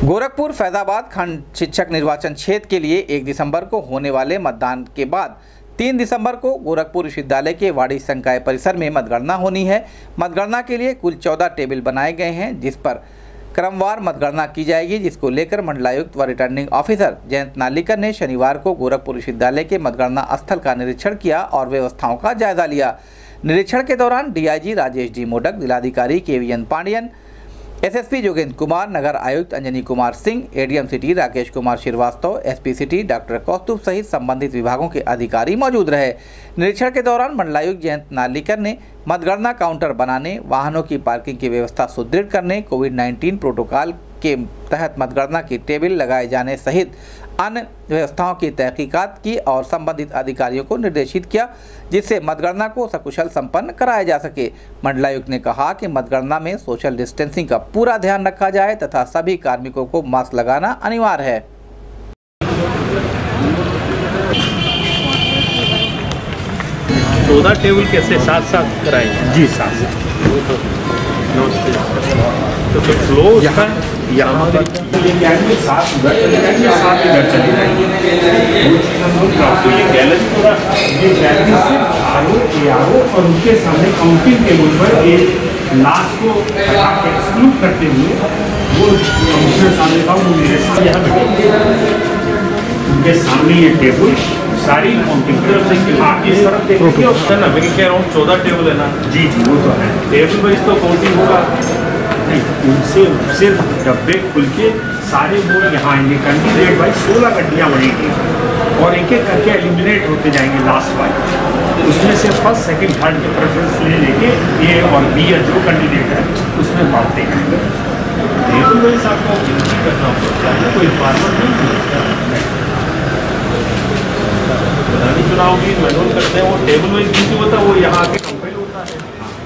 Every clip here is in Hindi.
गोरखपुर फैजाबाद खंड शिक्षक निर्वाचन क्षेत्र के लिए 1 दिसंबर को होने वाले मतदान के बाद 3 दिसंबर को गोरखपुर विश्वविद्यालय के वाड़ी संकाय परिसर में मतगणना होनी है। मतगणना के लिए कुल 14 टेबल बनाए गए हैं, जिस पर क्रमवार मतगणना की जाएगी, जिसको लेकर मंडलायुक्त व रिटर्निंग ऑफिसर जयंत नार्लिकर ने शनिवार को गोरखपुर विश्वविद्यालय के मतगणना स्थल का निरीक्षण किया और व्यवस्थाओं का जायजा लिया। निरीक्षण के दौरान डीआईजी राजेश डी मोडक, जिलाधिकारी केवीएन पांडियन, एसएसपी जोगेंद्र कुमार, नगर आयुक्त Anjani Kumar Singh, ADM city Rakesh Kumar Srivastava, SP city doctor Kaustubh सहित संबंधित विभागों के अधिकारी मौजूद रहे। निरीक्षण के दौरान मंडलायुक्त जयंत नार्लिकर ने मतगणना काउंटर बनाने, वाहनों की पार्किंग की व्यवस्था सुदृढ़ करने, कोविड-19 प्रोटोकॉल के तहत मतगणना की टेबल लगाए जाने सहित अन्य व्यवस्थाओं की तहकीकात की और संबंधित अधिकारियों को निर्देशित किया, जिससे मतगणना को सकुशल संपन्न कराया जा सके। मंडलायुक्त ने कहा कि मतगणना में सोशल डिस्टेंसिंग का पूरा ध्यान रखा जाए तथा सभी कार्मिकों को मास्क लगाना अनिवार्य है। चौदह टेबल कैसे साथ कराएंगे? जी साथ। तो फिर फ्लो उसका यहाँ पर साथ इधर चले जाएंगे। और उनके सामने काउंटिंग टेबल पर एक लास्ट को एक्सक्लूड करते हुए वो कमिश्नर सामने का वो मेरे साथ यहाँ बैठे, उनके सामने ये टेबल सारी काउंटिंग आप इस तरफ देखिए और ना मैं कह रहा हूँ 14 टेबल है ना। जी जी वो तो है, टेबल वाइज तो काउंटिंग होगा नहीं, उनसे सिर्फ डब्बे खुल के सारे वो यहाँ आएंगे। कैंडिडेट वाइज 16 गड्डियाँ बनेंगी और एक एक करके एलिमिनेट होते जाएंगे लास्ट वाइज। उसमें से फर्स्ट सेकंड थर्ड के प्रेफरेंस लेके ए और बी या जो कैंडिडेट है उसमें बांटते जाएंगे। टेबल वाइज आपको करना पड़ता है, कोई फॉर्मेट नहीं। प्रधानी चुनाव की मैनुअल करते हैं, वो टेबल वाइज ड्यूटी होता है, वो यहाँ आके कंपेल होता है।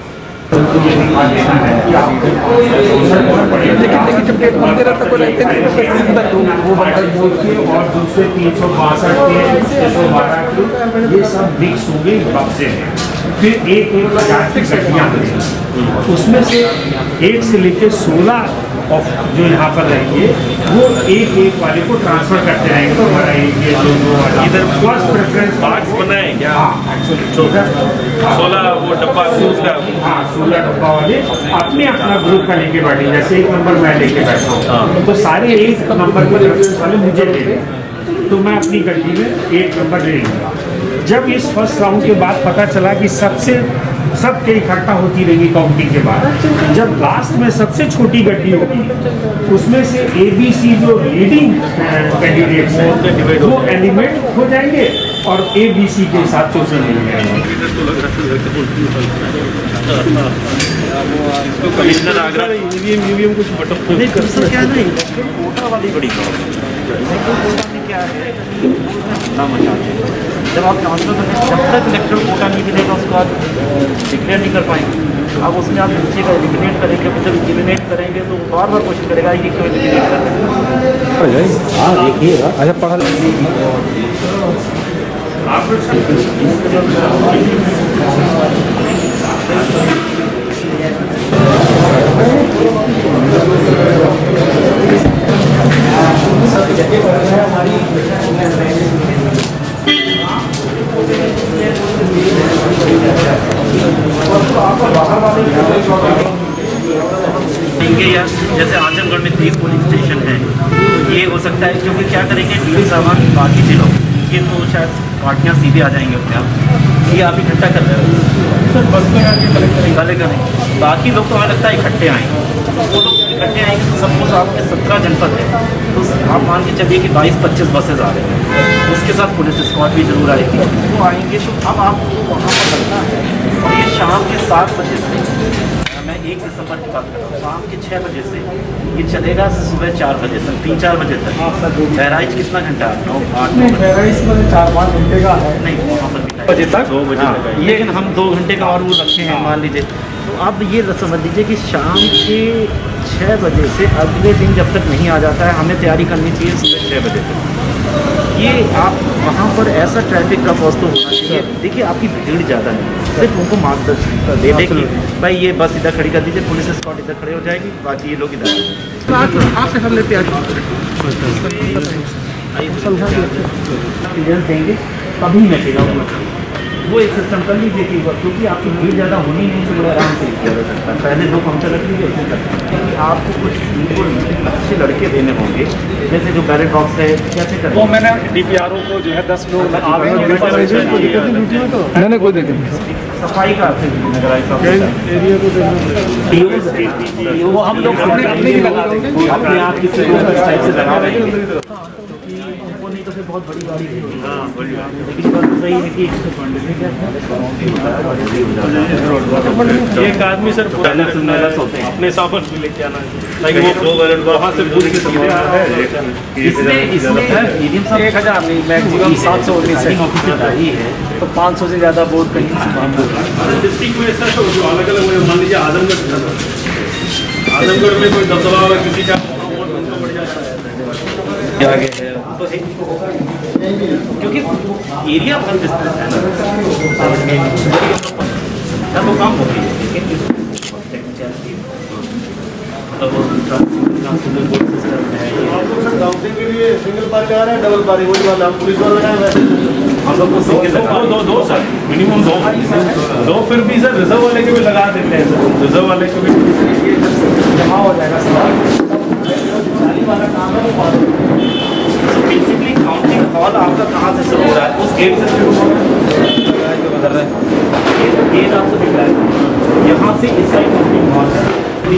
लेकिन जब डेट बनते रहता कोई रहते नहीं वो और दूसरे 362 के 612 ये सब मिक्स हो गई बक्से हैं। फिर एक हजार की गड्डियाँ बनेंगी, उसमें से 1 से लेकर 16 ऑफ जो यहाँ पर रहेंगे वो एक एक वाले को ट्रांसफर करते रहेंगे। तो हमारा एक इधर फर्स्ट प्रेफरेंस बॉक्स बनाए क्या? एक्चुअली 16 वो डब्बा उसका 16 डब्बा वाले अपने अपना ग्रुप का लेके बैठे, जैसे 1 नंबर मैं लेके बैठा हूँ तो सारे 1 नंबर के प्रेफरेंस वाले मुझे ले लें, तो मैं अपनी गड्डी में 1 नंबर ले लूँगा। जब इस फर्स्ट राउंड के बाद पता चला कि सबके इकट्ठा होती रहेंगी काउंटिंग के बाद, जब लास्ट में सबसे छोटी गड्डी होगी उसमें से ABC जो लीडिंग कैंडिडेट्स हैं वो एलिमिनेट हो जाएंगे और ABC के साथ सोशल कमिश्नर आगरा ईवीएम कुछ बटन नहीं कर सकते क्या नहीं कोटा वाली बड़ी क्या है ना मचा। जब आप ट्रांसफर करें जब तक इलेक्ट्रल कोटा नहीं मिलेगा उसको आप डिक्लेयर नहीं कर पाएंगे। अब उसमें आप नीचे का एलिमिनेट करेंगे, जब एलिमिनेट करेंगे तो बार बार कोशिश करेगा कि क्यों एलिमिनेट कर रहे हैं। हाँ देखिएगा, अच्छा पढ़ा या जैसे आजमगढ़ में 30 पोलिंग स्टेशन है, तो ये हो सकता है क्योंकि क्या करेंगे डीएम साहब बाकी जिलों ये तो शायद पार्टियाँ सीधे आ जाएंगे अपने आप, ये आप इकट्ठा कर रहे हो सर बस में आके कलेक्ट करें, बाकी लोग तो हमें लगता है इकट्ठे आएंगे, वो लोग इकट्ठे आएंगे तो सपोज आपके 17 जनपद है तो आप मान के चलिए कि 22-25 बसेज आ रहे हैं, उसके साथ पुलिस स्क्वाड भी जरूर आएगी, वो आएंगे तो अब आपको वहाँ पर लगना है। और ये शाम के 7 बजे से, मैं 1 दिसंबर की बात कर रहा हूँ, शाम के 6 बजे से ये चलेगा सुबह 4 बजे तक, 3-4 बजे तक। बहराइच कितना घंटा? 9-8 बहराइच में 4-5 घंटे का है नहीं, वहाँ पर बजे तक 2 बजे, लेकिन हम 2 घंटे का और वो रखे हैं मान लीजिए। तो आप ये समझ लीजिए कि शाम के 6 बजे से अगले दिन जब तक नहीं आ जाता है, हमें तैयारी करनी चाहिए सुबह 6 बजे तक। ये आप वहाँ पर ऐसा ट्रैफिक का फॉस्ट होना चाहिए। देखिए आपकी भीड़ ज़्यादा है, सिर्फ उनको मार्गदर्शन दे कि भाई ये बस इधर खड़ी कर दीजिए, पुलिस स्कॉट इधर खड़े हो जाएगी, बाकी ये लोग इधर आपसे हम लेते देंगे तभी मैचेगा वो एक सिस्टम कर लीजिए कि क्योंकि आपकी भीड़ ज़्यादा होनी नहीं तो बड़ा आराम से किया जा सकता है। पहले 2 काउंटर रख लीजिए, उसमें क्योंकि आपको कुछ बिल्कुल अच्छे लड़के देने होंगे, जैसे जो बैलेट बॉक्स है कैसे करें। वो मैंने DPRO को जो है 10 लोग मैंने कोई देखे सफाई का वो हम लोग अपने आप किसी टाइप से लगा रहे हैं, वो नहीं तो फिर बहुत बड़ी गाड़ी है। लेकिन बात सही है कि एक आदमी सर अपने सामान भी लेके आना है, वो वहाँ से पूछ के इसमें 1000 नहीं मैक्सिमम 700 है तो 500 से ज़्यादा बोर्ड कहीं डिस्ट्रिक्ट में सर जो अलग अलग मान लीजिए आजमगढ़ में कोई दबदबा हुआ किसी का आगे है क्योंकि एरिया बहुत विस्तृत है ना, वो काम होती है लेकिन के लिए सिंगल पार्क आ रहा है, डबल पार्क वही वाला पुलिस वाला लगाया हम लोग को दो सर मिनिमम 2 फिर भी सर रिजर्व वाले के भी लगा देते हैं सर, रिजर्व वाले को भी जमा हो जाएगा बेसिकली काउंटिंग हॉल आपका कहाँ से शुरू हो रहा है, उस गेट से शुरू हो रहा है, गेट आपको दिख रहा है, यहाँ से इस साइड काउंटिंग हॉल है।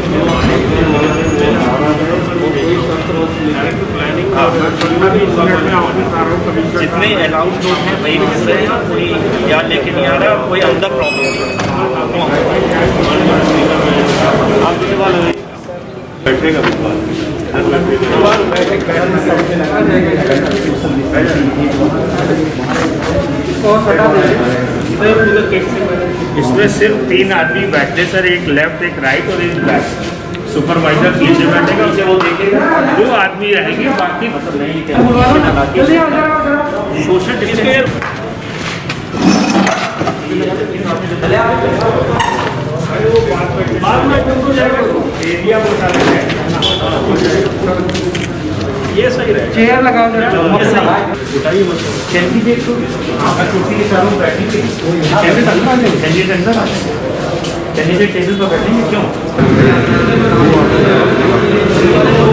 जितने अलाउड लोग हैं वही घुस रहे हैं, कोई या लेके नहीं आ रहा है, कोई अंदर प्रॉब्लम बैठने का इसमें सिर्फ 3 आदमी बैठते सर, एक लेफ्ट एक राइट और एक बैक। सुपरवाइजर नीचे बैठेगा, उसे वो देखेगा, 2 आदमी रहेंगे, बाकी सोशल डिस्टेंस एरिया बता देते हैं। ये सही रहेगा, चेयर लगाओ जरा कैंडिडेट को आपका कुर्सी के चारों बैठेंगे, कैंडिडेट टेबल पर बैठेंगे क्यों